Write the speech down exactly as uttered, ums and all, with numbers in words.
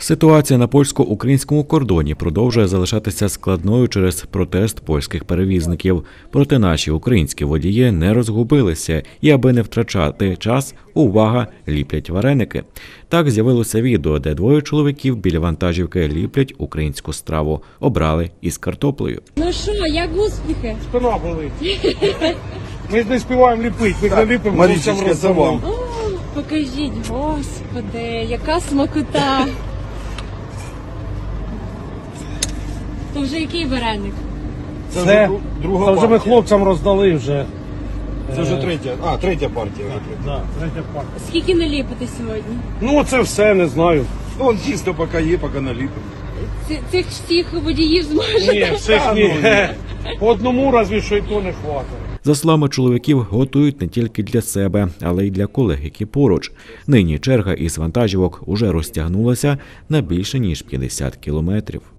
Ситуація на польсько-українському кордоні продовжує залишатися складною через протест польських перевізників. Проте наші українські водії не розгубилися і, аби не втрачати час, увага, ліплять вареники. Так з'явилося відео, де двоє чоловіків біля вантажівки ліплять українську страву. Обрали із картоплею. Ну що, як успіхи? Спина болить. Ми ж не співаємо ліпити, ми не ліпимо. Марічечка, це вам. О, покажіть, господи, яка смакота. То вже який вареник? Це, Це друга це вже ми партія. хлопцям роздали вже. Це вже третя, а, третя партія. Да, третя партія. Скільки наліпити сьогодні? Ну це все, не знаю. Ну, он тісто поки є, поки наліпимо. Ці- Цих всіх водіїв зможе? Ні, всіх ні. По одному разві що й то не хватить. За словами чоловіків, готують не тільки для себе, але й для колег, які поруч. Нині черга із вантажівок уже розтягнулася на більше ніж п'ятдесят кілометрів.